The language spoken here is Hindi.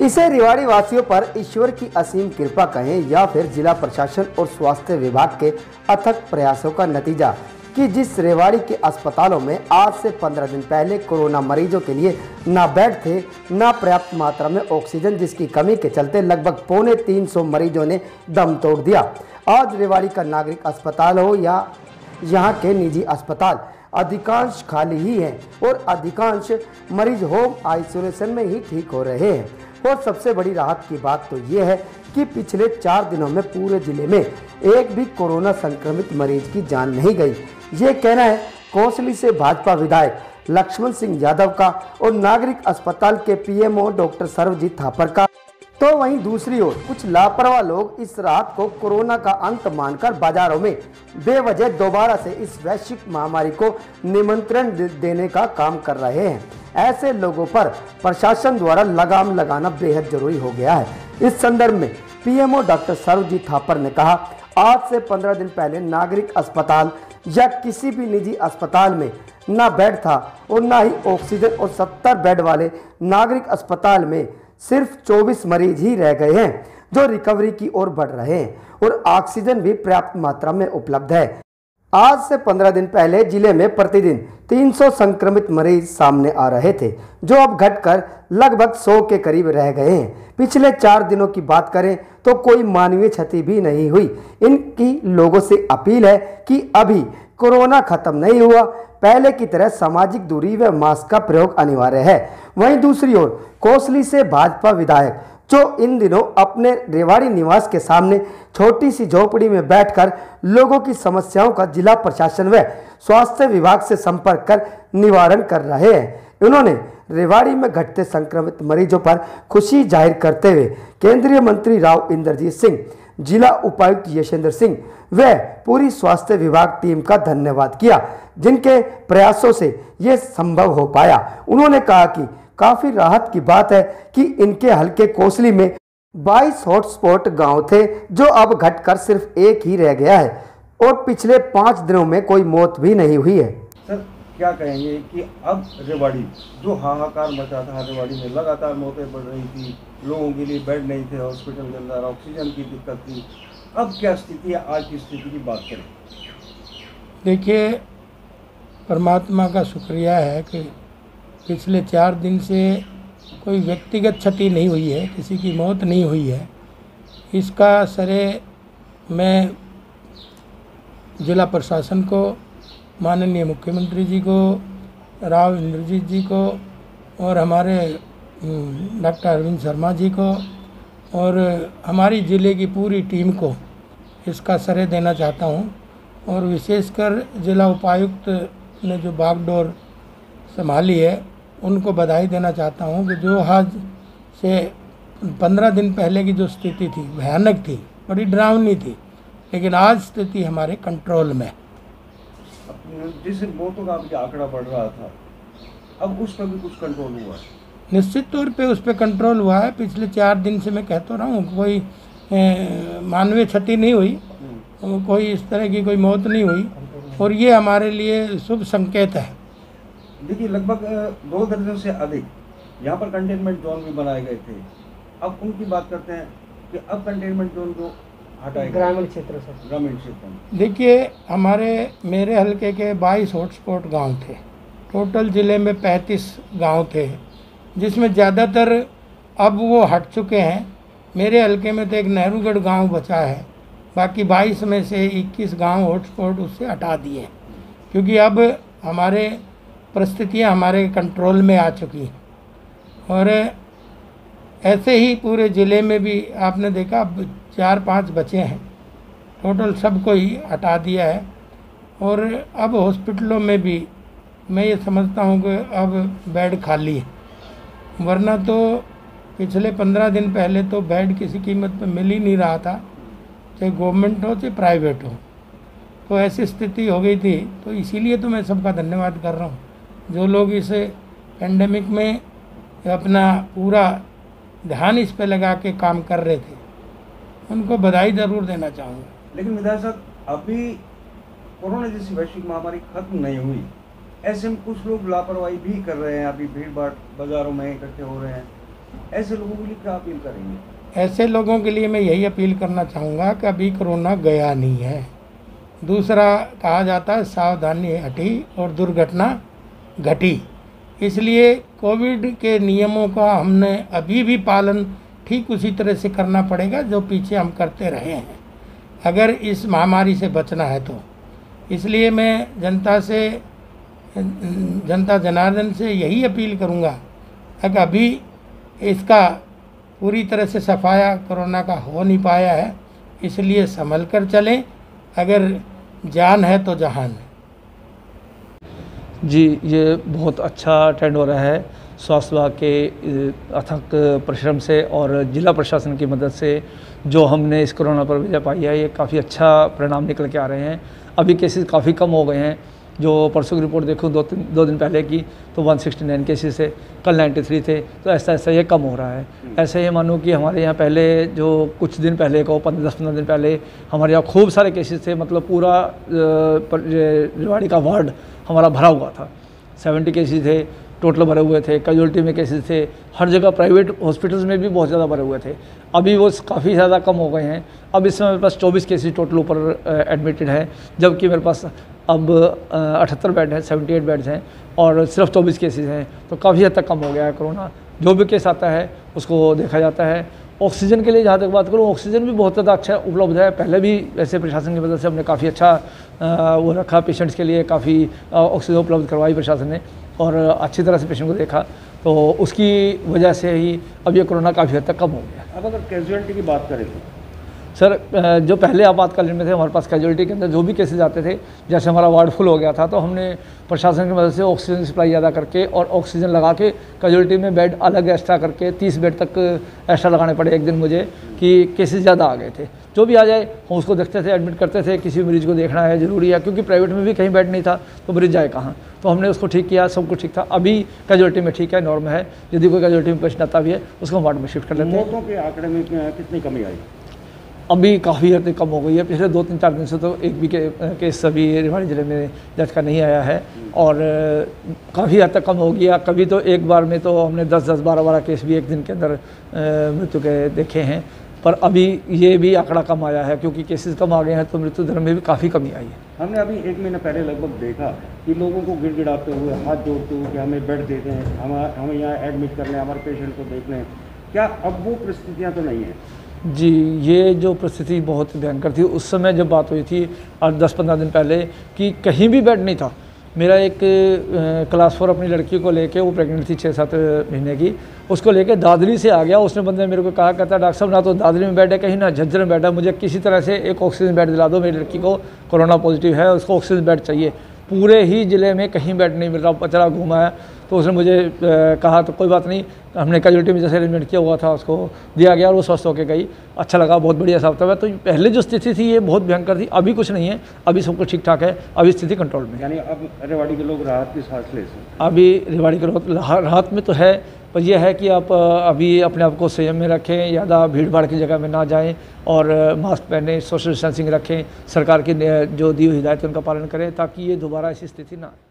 इसे रेवाड़ी वासियों पर ईश्वर की असीम कृपा कहें या फिर जिला प्रशासन और स्वास्थ्य विभाग के अथक प्रयासों का नतीजा कि जिस रेवाड़ी के अस्पतालों में आज से 15 दिन पहले कोरोना मरीजों के लिए ना बेड थे ना पर्याप्त मात्रा में ऑक्सीजन, जिसकी कमी के चलते लगभग 350 मरीजों ने दम तोड़ दिया। आज रेवाड़ी का नागरिक अस्पताल हो या यहाँ के निजी अस्पताल, अधिकांश खाली ही हैं और अधिकांश मरीज होम आइसोलेशन में ही ठीक हो रहे हैं। और सबसे बड़ी राहत की बात तो ये है कि पिछले 4 दिनों में पूरे जिले में एक भी कोरोना संक्रमित मरीज की जान नहीं गई। ये कहना है कोसली से भाजपा विधायक लक्ष्मण सिंह यादव का और नागरिक अस्पताल के पीएमओ डॉक्टर सर्वजीत थापर का। तो वहीं दूसरी ओर कुछ लापरवाह लोग इस रात को कोरोना का अंत मानकर बाजारों में बेवजह दोबारा से इस वैश्विक महामारी को निमंत्रण देने का काम कर रहे हैं। ऐसे लोगों पर प्रशासन द्वारा लगाम लगाना बेहद जरूरी हो गया है। इस संदर्भ में पीएमओ डॉक्टर सर्वजीत थापर ने कहा, आज से 15 दिन पहले नागरिक अस्पताल या किसी भी निजी अस्पताल में ना बेड था और ना ही ऑक्सीजन, और 70 बेड वाले नागरिक अस्पताल में सिर्फ 24 मरीज ही रह गए हैं जो रिकवरी की ओर बढ़ रहे हैं और ऑक्सीजन भी पर्याप्त मात्रा में उपलब्ध है। आज से 15 दिन पहले जिले में प्रतिदिन 300 संक्रमित मरीज सामने आ रहे थे, जो अब घटकर लगभग 100 के करीब रह गए हैं। पिछले 4 दिनों की बात करें तो कोई मानवीय क्षति भी नहीं हुई। इनकी लोगों से अपील है कि अभी कोरोना खत्म नहीं हुआ, पहले की तरह सामाजिक दूरी व मास्क का प्रयोग अनिवार्य है। वहीं दूसरी ओर कोसली से भाजपा विधायक जो इन दिनों अपने रेवाड़ी निवास के सामने छोटी सी झोपड़ी में बैठकर लोगों की समस्याओं का जिला प्रशासन व स्वास्थ्य विभाग से संपर्क कर निवारण कर रहे हैं। उन्होंने रेवाड़ी में घटते संक्रमित मरीजों पर खुशी जाहिर करते हुए केंद्रीय मंत्री राव इंद्रजीत सिंह, जिला उपायुक्त यशेंद्र सिंह व पूरी स्वास्थ्य विभाग टीम का धन्यवाद किया, जिनके प्रयासों से ये संभव हो पाया। उन्होंने कहा कि काफी राहत की बात है कि इनके हलके कोसली में 22 हॉटस्पॉट गांव थे, जो अब घटकर सिर्फ एक ही रह गया है और पिछले 5 दिनों में कोई मौत भी नहीं हुई है। सर, क्या कहेंगे कि अब रेवाड़ी जो हाहाकार मचा था, रेवाड़ी में लगातार मौतें बढ़ रही थी, लोगों के लिए बेड नहीं थे हॉस्पिटल के अंदर, ऑक्सीजन की दिक्कत थी, अब क्या स्थिति है? आज की स्थिति की बात करें। देखिए, परमात्मा का शुक्रिया है कि पिछले 4 दिन से कोई व्यक्तिगत क्षति नहीं हुई है, किसी की मौत नहीं हुई है। इसका श्रेय मैं जिला प्रशासन को, माननीय मुख्यमंत्री जी को, राव इंद्रजीत जी को और हमारे डॉक्टर अरविंद शर्मा जी को और हमारी ज़िले की पूरी टीम को इसका श्रेय देना चाहता हूँ। और विशेषकर जिला उपायुक्त ने जो बागडोर संभाली है उनको बधाई देना चाहता हूँ कि जो आज से 15 दिन पहले की जो स्थिति थी भयानक थी, बड़ी डरावनी थी, लेकिन आज स्थिति हमारे कंट्रोल में। जिस मौतों का आपका आंकड़ा बढ़ रहा था, अब उस पर भी कुछ कंट्रोल हुआ है? निश्चित तौर पे उस पर कंट्रोल हुआ है। पिछले 4 दिन से मैं कहता रहा हूँ कोई मानवीय क्षति नहीं हुई, कोई इस तरह की कोई मौत नहीं हुई और ये हमारे लिए शुभ संकेत है। देखिए, लगभग 2 दर्जन से अधिक यहाँ पर कंटेनमेंट जोन भी बनाए गए थे। अब उनकी बात करते हैं कि अब कंटेनमेंट जोन को हटाए ग्रामीण क्षेत्र से, ग्रामीण क्षेत्र में देखिए, मेरे हल्के के 22 हॉटस्पॉट गांव थे। टोटल ज़िले में 35 गांव थे, जिसमें ज़्यादातर अब वो हट चुके हैं। मेरे हल्के में तो एक नेहरूगढ़ गांव बचा है, बाकी 22 में से 21 गांव हॉटस्पॉट उससे हटा दिए, क्योंकि अब हमारे परिस्थितियां हमारे कंट्रोल में आ चुकी हैं। और ऐसे ही पूरे ज़िले में भी आपने देखा अब 4-5 बचे हैं, टोटल सबको ही हटा दिया है। और अब हॉस्पिटलों में भी मैं ये समझता हूँ कि अब बेड खाली है, वरना तो पिछले 15 दिन पहले तो बेड किसी कीमत पे मिल ही नहीं रहा था, चाहे गवर्नमेंट हो चाहे प्राइवेट हो। तो ऐसी स्थिति हो गई थी। तो इसीलिए तो मैं सबका धन्यवाद कर रहा हूँ, जो लोग इस पेंडेमिक में अपना पूरा ध्यान इस पे लगा के काम कर रहे थे, उनको बधाई ज़रूर देना चाहूँगा। लेकिन विधायक साहब, अभी कोरोना जैसी वैश्विक महामारी खत्म नहीं हुई, ऐसे में कुछ लोग लापरवाही भी कर रहे हैं। अभी भीड़ भाड़ बाज़ारों में इकट्ठे हो रहे हैं, ऐसे लोगों के लिए क्या अपील करेंगे? ऐसे लोगों के लिए मैं यही अपील करना चाहूँगा कि अभी कोरोना गया नहीं है। दूसरा कहा जाता है सावधानी हटी और दुर्घटना घटी। इसलिए कोविड के नियमों का हमने अभी भी पालन ठीक उसी तरह से करना पड़ेगा जो पीछे हम करते रहे हैं, अगर इस महामारी से बचना है तो। इसलिए मैं जनता जनार्दन से यही अपील करूँगा कि अभी इसका पूरी तरह से सफाया कोरोना का हो नहीं पाया है, इसलिए संभल कर चलें। अगर जान है तो जहान है। जी, ये बहुत अच्छा ट्रेंड हो रहा है स्वास्थ्य विभाग के अथक परिश्रम से और जिला प्रशासन की मदद से जो हमने इस कोरोना पर विजय पाई है, ये काफ़ी अच्छा परिणाम निकल के आ रहे हैं। अभी केसेस काफ़ी कम हो गए हैं। जो परसों की रिपोर्ट देखूँ दो दिन पहले की तो 169 केसेस थे, कल 93 थे, तो ऐसा ऐसा ये कम हो रहा है। ऐसे ही मानो कि हमारे यहाँ पहले जो कुछ दिन पहले को 10-15 दिन पहले हमारे यहाँ खूब सारे केसेस थे, मतलब पूरा रेवाड़ी का वार्ड हमारा भरा हुआ था। 70 केसेस थे टोटल भरे हुए थे, कैजुअल्टी में केसेस थे, हर जगह प्राइवेट हॉस्पिटल्स में भी बहुत ज़्यादा भरे हुए थे। अभी वो काफ़ी ज़्यादा कम हो गए हैं। अब इस समय मेरे पास 24 केसेस टोटल ऊपर एडमिटेड है, जबकि मेरे पास अब 78 बेड हैं, 78 बेड्स हैं और सिर्फ 24 केसेस हैं, तो काफ़ी हद तक कम हो गया है कोरोना। जो भी केस आता है उसको देखा जाता है। ऑक्सीजन के लिए जहाँ तक बात करूँ, ऑक्सीजन भी बहुत ज़्यादा अच्छा उपलब्ध है। पहले भी ऐसे प्रशासन की मदद से हमने काफ़ी अच्छा वो रखा, पेशेंट्स के लिए काफ़ी ऑक्सीजन उपलब्ध करवाई प्रशासन ने और अच्छी तरह से पेशेंट को देखा, तो उसकी वजह से ही अब ये कोरोना काफ़ी हद तक कम हो गया। अब अगर कैजुअलिटी की बात करें तो सर, जो पहले आपातकालीन में थे हमारे पास कैजुअलिटी के अंदर जो भी केसेस आते थे, जैसे हमारा वार्ड फुल हो गया था तो हमने प्रशासन की मदद से ऑक्सीजन सप्लाई ज़्यादा करके और ऑक्सीजन लगा के कैजुअलिटी में बेड अलग एक्स्ट्रा करके 30 बेड तक एक्स्ट्रा लगाने पड़े एक दिन मुझे, कि केसेस ज़्यादा आ गए थे। जो भी आ जाए हम उसको देखते थे, एडमिट करते थे। किसी मरीज़ को देखना है ज़रूरी है, क्योंकि प्राइवेट में भी कहीं बेड नहीं था तो मरीज़ जाए कहाँ, तो हमने उसको ठीक किया, सब कुछ ठीक था। अभी कैजुअलिटी में ठीक है, नॉर्म है। यदि कोई कैजुअलिटी में पेशेंट आता भी है उसको हम वार्ड में शिफ्ट कर लेते हैं। मौतों के आंकड़े में कितनी कमी आई? अभी काफ़ी हद तक कम हो गई है। पिछले 2-3-4 दिन से तो एक भी केस अभी रेवाड़ी ज़िले में डेथ का नहीं आया है और काफ़ी हद तक कम हो गया। कभी तो एक बार में तो हमने 10-10, 12-12 केस भी एक दिन के अंदर मृत्यु के देखे हैं, पर अभी ये भी आंकड़ा कम आया है क्योंकि केसेस कम आ गए हैं तो मृत्यु दर में भी काफ़ी कमी आई है। हमने अभी 1 महीना पहले लगभग देखा कि लोगों को गिड़गिड़ाते हुए, हाथ जोड़ते हुए कि हमें बेड दे दें, हमें यहाँ एडमिट कर लें, हमारे पेशेंट को देख लें। क्या अब वो परिस्थितियाँ तो नहीं हैं? जी, ये जो परिस्थिति बहुत भयंकर थी उस समय जब बात हुई थी और 10-15 दिन पहले कि कहीं भी बेड नहीं था। मेरा एक क्लास 4 अपनी लड़की को लेके, वो प्रेग्नेंट थी 6-7 महीने की, उसको लेके दादरी से आ गया। उसने बंदे मेरे को कहा, कहता डॉक्टर साहब ना तो दादरी में बेड है कहीं, ना झज्जर में बेड है, मुझे किसी तरह से एक ऑक्सीजन बेड दिला दो, मेरी लड़की को कोरोना पॉजिटिव है, उसको ऑक्सीजन बेड चाहिए। पूरे ही ज़िले में कहीं बेड नहीं मिल रहा, पचरा घूमा है। तो उसने मुझे कहा तो कोई बात नहीं, हमने कैजुअलिटी में जैसे अरेंजमेंट किया हुआ था उसको दिया गया और वो स्वस्थ होकर गई। अच्छा लगा, बहुत बढ़िया साफ था। तो पहले जो स्थिति थी ये बहुत भयंकर थी, अभी कुछ नहीं है, अभी सब कुछ ठीक ठाक है, अभी स्थिति कंट्रोल में। यानी अब रेवाड़ी के लोग राहत की सांस ले सकते? अभी रेवाड़ी के लोग राहत में तो है, पर यह है कि आप अभी अपने आप को संयम में रखें, ज़्यादा भीड़ भाड़ की जगह में ना जाएं और मास्क पहने, सोशल डिस्टेंसिंग रखें, सरकार की जो दी हुई हिदायत उनका पालन करें ताकि ये दोबारा ऐसी स्थिति ना आए।